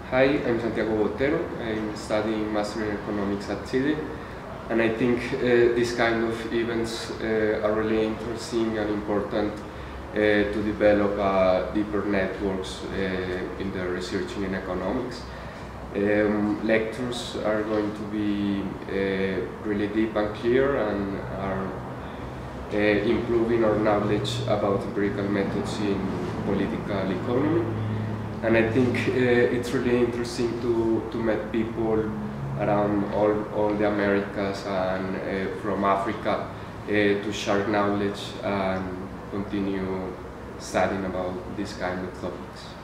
Hi, I'm Santiago Botero. I'm studying Master in Economics at Chile, and I think these kind of events are really interesting and important to develop deeper networks in the researching in economics. Lectures are going to be really deep and clear and are improving our knowledge about empirical methods in political economy. And I think it's really interesting to meet people around all the Americas and from Africa to share knowledge and continue studying about these kind of topics.